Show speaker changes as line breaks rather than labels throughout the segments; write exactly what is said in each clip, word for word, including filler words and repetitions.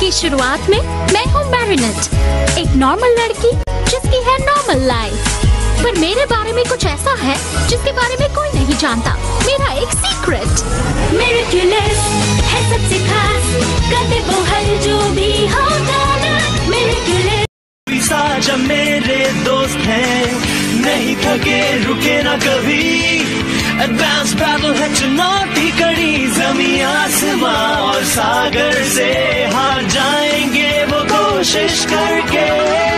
की शुरुआत में मैं हूँ मैरिनेट, एक नॉर्मल लड़की जिसकी है नॉर्मल लाइफ, पर मेरे बारे में कुछ ऐसा है जिसके बारे में कोई नहीं जानता। मेरा एक सीक्रेट
मिरेक्युलस है, सबसे खास, करते वो हर जो भी होता ना। मिरेक्युलस
जब मेरे दोस्त हैं, नहीं थके रुके ना कभी। एडवांस पैदल है चुनौती कड़ी, जमीन आसमां और सागर से हार जाएंगे वो कोशिश करके।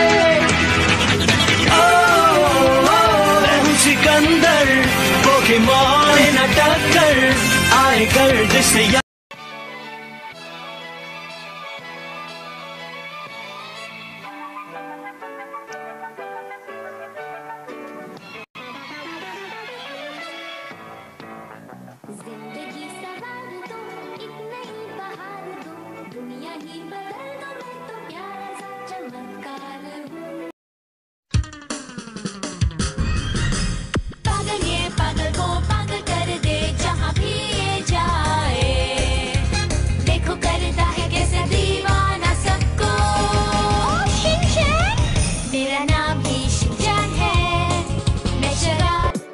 ओ, ओ, मैं हूँ सिकंदर, पोकेमॉन न टक्कर आए कर जिससे
जिंदगी सवार दो, एक नई बहार दो, दुनिया ही बदल दो, मैं तो प्यारा सा चमत्कार हूँ। पागल ये पागल को पागल कर दे, जहाँ भी ये जाए। देखो करता है कैसे दीवाना सबको। शिनचैन, मेरा नाम ही शिनचैन है, मैं शराब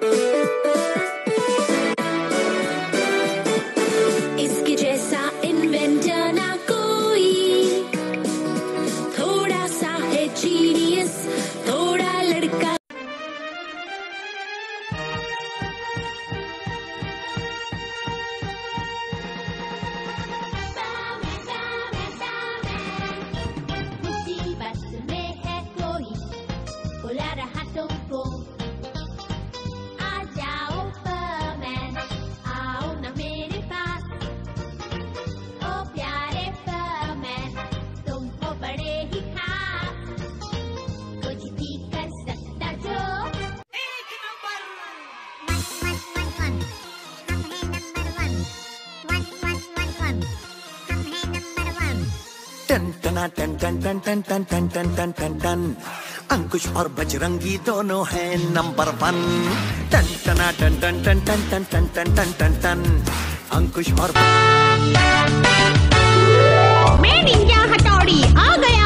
इसके जैसा इन्वेंटर ना कोई, थोड़ा सा है जीनियस, थोड़ा लड़का। मुसीबत में है कोई, बुला रहा तुमको, आ जाओ परमैन, आओ ना मेरे पास। ओ प्यारे परमैन, तुम हो बड़े ही खास, कुछ भी कर सकता जो। एक number one one one one, हम हैं number one one one one one, हम हैं नंबर वन।
टन टना टन टन टन टन टन टन टन टन टन टन, अंकुश और बजरंगी दोनों हैं नंबर वन। टन टना टन टन टन टन टन टन टन टन टन टन, अंकुश और
मेड इंडिया हथौड़ी आ गया।